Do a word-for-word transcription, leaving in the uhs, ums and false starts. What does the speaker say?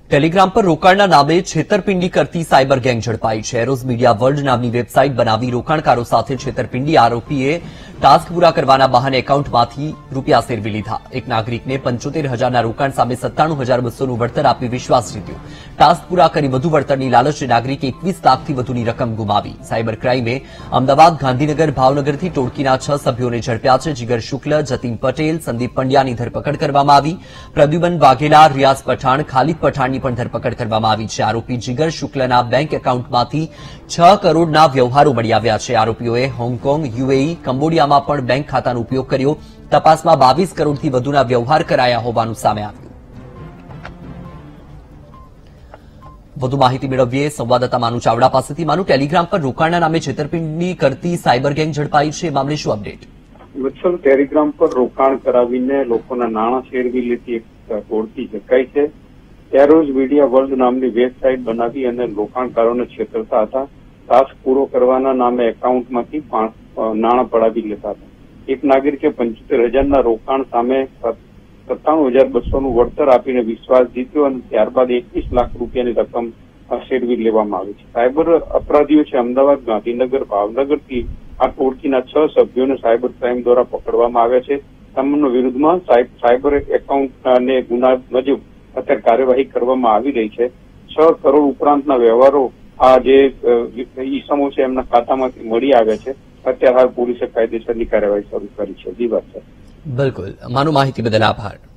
Telegram પર રોકાણના નામે છેતરપિંડી કરતી સાયબર ગેંગ ઝડપાઈ છે। એરોઝ મીડિયા વર્લ્ડ નામની વેબસાઇટ બનાવી રોકાણકારો સાથે છેતરપિંડી આરોપીએ ટાસ્ક પૂરા કરવાના બહાને એકાઉન્ટમાંથી રૂપિયા સેરવી લીધા। એક નાગરિકને પંચોતેર હજારના રોકાણ સામે સત્તાણું હજાર બસોનું વળતર આપી વિશ્વાસ જીત્યો। ટાસ્ક પૂરા કરી વધુ વળતરની લાલચે નાગરિકે એકવીસ લાખથી વધુની રકમ ગુમાવી। સાયબર ક્રાઇમે અમદાવાદ, ગાંધીનગર, ભાવનગરથી ટોળકીના છ સભ્યોને ઝડપ્યા છે। જીગર શુક્લ, જતીન પટેલ, સંદીપ પંડ્યાની ધરપકડ કરવામાં આવી। પ્રદ્યુમન વાઘેલા, રિયાઝ પઠાણ, ખાલિદ પઠાણની પણ ધરપકડ કરવામાં આવી છે। આરોપી જીગર શુક્લના બેંક એકાઉન્ટમાંથી છ કરોડના વ્યવહારો મળી આવ્યા છે। આરોપીઓએ હોંગકોંગ, યુએઈ, કંબોડિયામાં પણ બેંક ખાતાનો ઉપયોગ કર્યો। તપાસમાં બાવીસ કરોડથી વધુના વ્યવહાર કરાયા હોવાનું સામે આવ્યું। વધુ માહિતી મેળવીએ સંવાદદાતા માનુ ચાવડા પાસેથી। માનુ, ટેલિગ્રામ પર રોકાણના નામે છેતરપિંડી કરતી સાયબર ગેંગ ઝડપાઈ છે, એ મામલે શું અપડેટ? વત્સલ, ટેલિગ્રામ પર રોકાણ કરાવીને લોકોના નાણાં શેરવી લેતી એક ટોળકી ઝડપાઈ છે। એરોઝ મીડિયા વર્લ્ડ નામની વેબસાઇટ બનાવી અને રોકાણકારોને છેતરતા હતા। ટાસ્ક પૂરો કરવાના નામે એકાઉન્ટમાંથી નાણાં પડાવી લેતા હતા। એક નાગરિકે પંચોતેર હજારના રોકાણ સામે સત્તાણું હજાર બસોનું વળતર આપીને વિશ્વાસ જીત્યો અને ત્યારબાદ એકવીસ લાખ રૂપિયાની રકમ શેરવી લેવામાં આવી છે। સાયબર અપરાધીઓ છે અમદાવાદ, ગાંધીનગર, ભાવનગરથી આ ટોળકીના છ સભ્યોને સાયબર ક્રાઇમ દ્વારા પકડવામાં આવ્યા છે। તમામના વિરુદ્ધમાં સાયબર એકાઉન્ટ અને ગુના મુજબ અત્યારે કાર્યવાહી કરવામાં આવી રહી છે। છ કરોડ ઉપરાંતના વ્યવહારો આ જે ઈસમો છે એમના ખાતામાંથી મળી આવ્યા છે। અત્યારે હાલ પોલીસે કાયદેસરની કાર્યવાહી શરૂ કરી છે। જી વાત છે। બિલકુલ, માનું માહિતી બદલ આભાર।